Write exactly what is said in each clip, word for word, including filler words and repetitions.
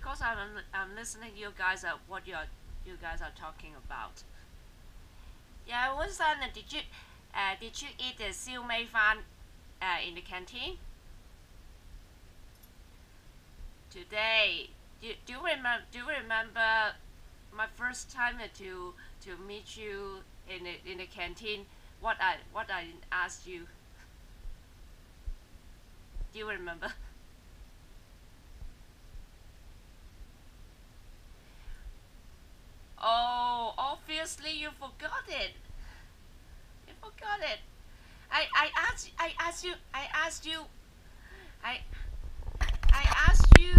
because I'm I'm listening you guys are what you are you guys are talking about. Yeah, what's that? Did you uh, did you eat the siu mei fan uh, in the canteen today? Do, do you remember do you remember my first time to to meet you in the in the canteen? What I what I asked you? Do you remember? Oh, obviously you forgot it. You forgot it. I I asked I asked you I asked you I I asked you.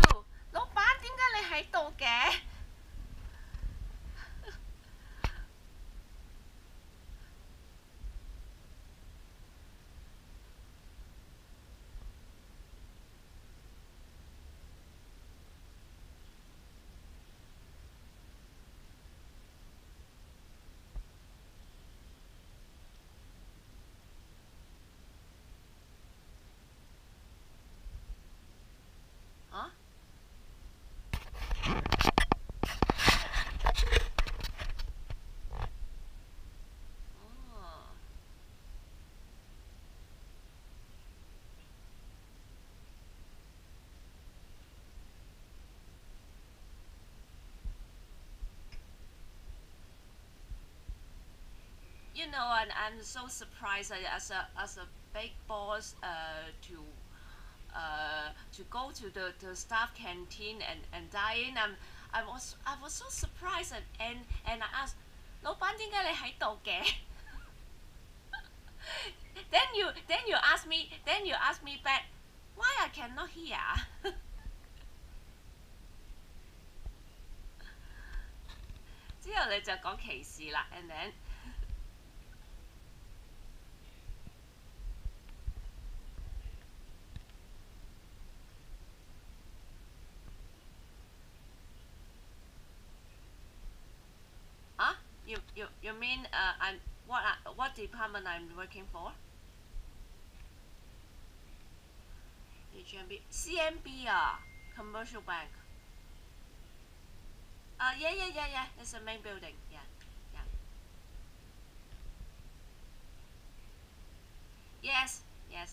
老闆點解你喺度嘅？啊？哦 You know, and I'm so surprised as a as a big boss uh, to uh, to go to the, the staff canteen and, and dine in. I'm, I was I was so surprised and and, and I asked, 老闆點解你喺度嘅？ then you then you ask me then you ask me back, why I cannot hear? 之後你就講歧視啦 and then huh? You you you mean uh, I'm what I, what department I'm working for? H M B C M B uh, commercial bank. Uh yeah yeah yeah yeah. It's a main building. Yeah yeah. Yes yes.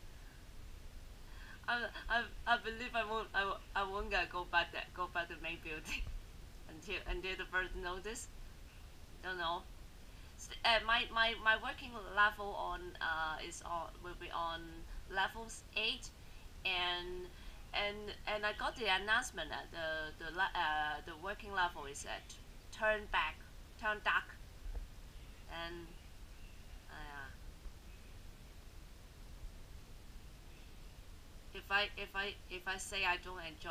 I I, I believe I won't I, I won't uh, go back that go back to main building until until the first notice. Don't know. Uh, my, my, my working level on uh, is on will be on levels eight, and and and I got the announcement that the the uh, the working level is at turn back, turn dark, and uh, if I if I if I say I don't enjoy